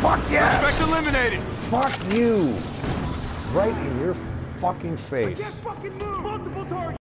Fuck yeah! Suspect eliminated! Fuck you! Right in your fucking face. Fucking move! Multiple targets!